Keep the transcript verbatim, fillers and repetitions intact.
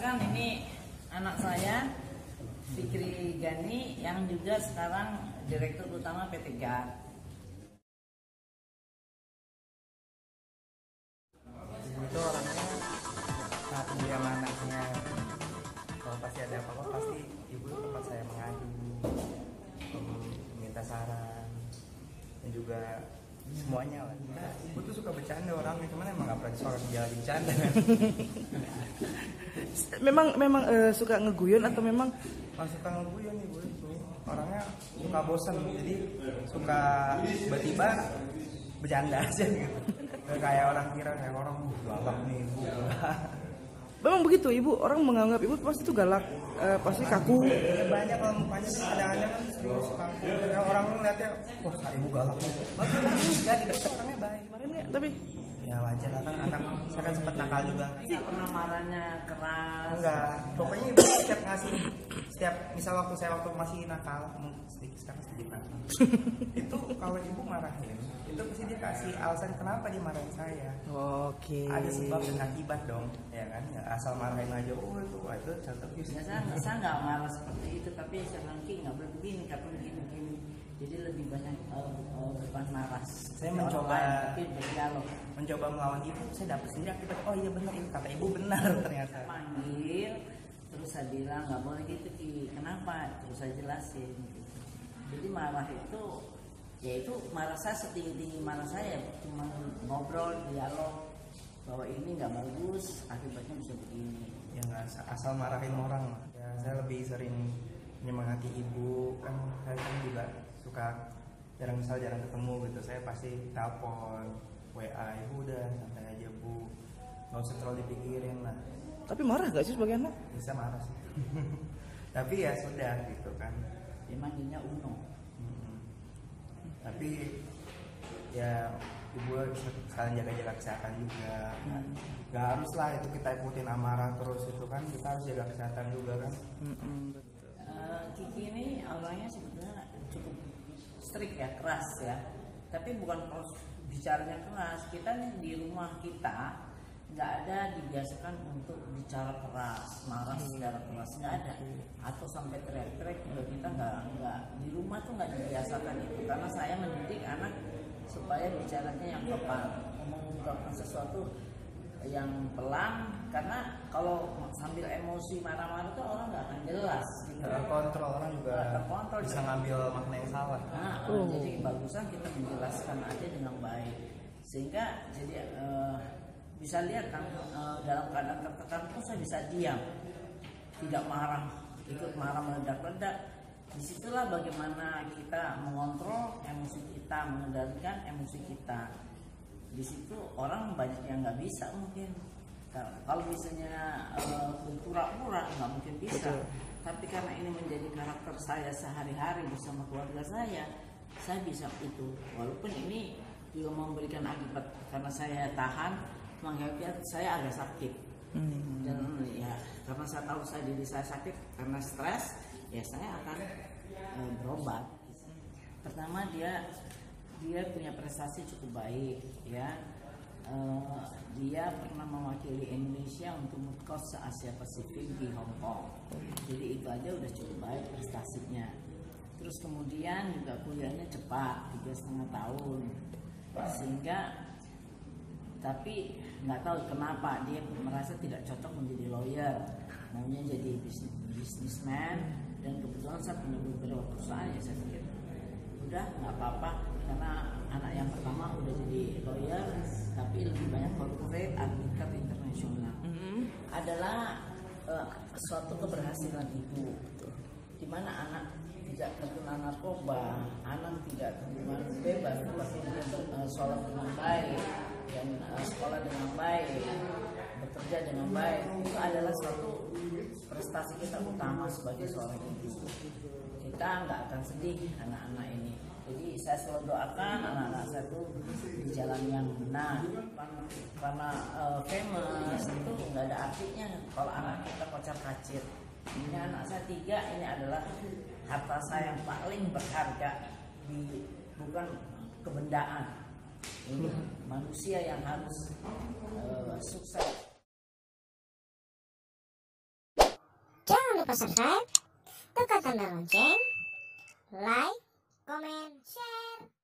perkenalkan, ini anak saya Fikri Gani yang juga sekarang Direktur Utama P T G A R. Ibu itu orangnya sangat peduli sama anaknya. Kalau pasti ada apa-apa pasti ibu tempat saya mengadu, meminta saran, dan juga semuanya lah. Nah, ibu tuh suka bercanda orangnya, cuman emang gak pernah seorang dia lagi bercanda. memang memang uh, suka ngeguyon atau memang Masih suka ngeguyon ibu itu. Orangnya suka bosan, jadi suka tiba-tiba bercanda aja gitu. Kayak orang kira kayak orang galak nih ibu. memang begitu ibu, orang menganggap ibu pasti itu galak, uh, pasti kaku. Ya, banyak kalau mukanya sih kadang-kadang kan serius kaku. Ya, orang ngeliatnya, wah ibu galak nih. Enggak, di dekat orangnya baik. Kemarin ya, tapi Ya wajar lah kan, anak saya kan sempat nakal juga. Tidak pernah marahnya keras. Enggak, pokoknya ibu setiap ngasih, setiap misal waktu saya waktu masih nakal, sedikit sekarang sedikit nakal. Itu kalau ibu marahin, itu pasti dia kasih alasan kenapa dia marahin saya. Oke. Ada sebab dan akibat dong, ya kan? Nggak asal marahin aja, oh itu, oh, itu contoh Ya, saya, saya nggak marah seperti itu, tapi saya bilang Ki nggak boleh begini, nggak boleh begini, begini. Jadi lebih banyak uh, uh, bukan marah. Saya mencoba tapi berdialog. mencoba melawan ibu, saya dapat sendiri akibat. Oh iya benar, ibu kata ibu benar ternyata. Panggil, terus saya bilang nggak boleh gitu Ki, kenapa? Terus saya jelasin. Gitu. Jadi marah itu, ya itu marah saya setinggi tinggi marah saya, cuma ngobrol, dialog bahwa ini nggak bagus, akibatnya bisa begini. Ya nggak asal marahin orang. Ya saya lebih sering menyemangati ibu, kan saya kan juga suka jarang misal jarang ketemu gitu, saya pasti telepon, W A, ibu udah santai aja bu, nggak usah terlalu dipikirin lah. Tapi marah gak sih sebagai anak? Bisa marah sih. Tapi ya sudah gitu kan. Dia manggilnya Uno. Hmm. Tapi ya ibu sekalian jaga-jaga kesehatan juga. Kan? Gak harus lah itu kita ikutin amarah terus itu kan, kita harus jaga kesehatan juga kan. Mm-mm. Uh, Kiki ini orangnya sebetulnya cukup strict ya, keras ya. Tapi bukan kalau bicaranya keras, kita nih di rumah kita nggak ada dibiasakan untuk bicara keras, marah secara keras, nggak ada. Atau sampai teriak-teriak juga kita nggak nggak di rumah tuh nggak dibiasakan itu, karena saya mendidik anak supaya bicaranya yang tepat, mengungkapkan sesuatu yang pelan, karena kalau sambil emosi marah-marah tuh orang nggak akan jelas gitu. Terkontrol orang juga terkontrol bisa ngambil makna yang salah. Nah, Oh. jadi bagusan kita menjelaskan aja dengan baik, sehingga jadi uh, bisa lihat kan uh, dalam keadaan tertekan pun saya bisa diam, tidak marah, ikut marah meledak-ledak. Disitulah bagaimana kita mengontrol emosi kita, mengendalikan emosi kita. Di situ orang banyak yang nggak bisa mungkin. Kalau misalnya uh, pura-pura nggak mungkin bisa. Betul. Tapi karena ini menjadi karakter saya sehari-hari bersama keluarga saya, saya bisa itu. Walaupun ini juga memberikan akibat karena saya tahan, mengakibatkan saya agak sakit. Hmm. Dan ya karena saya tahu saya diri saya sakit karena stres, ya saya akan uh, berobat. Pertama dia dia punya prestasi cukup baik ya. Uh, dia pernah mewakili Indonesia untuk Mukos Asia Pasifik di Hong Kong. Jadi itu aja udah cukup baik prestasinya. Terus kemudian juga kuliahnya cepat, tiga setengah tahun. Sehingga tapi nggak tahu kenapa dia merasa tidak cocok menjadi lawyer, maunya jadi bisnis businessman. Dan kebetulan saya punya beberapa perusahaan, ya saya pikir udah nggak apa-apa karena anak yang pertama udah jadi lawyer, tapi lebih banyak corporate atau tingkat internasional. Mm-hmm. Adalah uh, suatu keberhasilan ibu, di mana anak tidak terkena narkoba, anak tidak terkena bebas, tapi dia uh, sholat dengan baik dan uh, sekolah dengan baik, bekerja dengan baik. Itu adalah suatu prestasi kita utama sebagai seorang ibu. Kita nggak akan sedih anak-anak ini. Jadi saya selalu doakan anak-anak saya itu di jalan yang benar. Karena uh, famous itu nggak ada artinya kalau anak kita kocar kacir. Ini anak saya tiga, ini adalah harta saya yang paling berharga, di, bukan kebendaan. Ini manusia yang harus uh, sukses. Jangan lupa subscribe, tekan tanda lonceng, like, comment, share.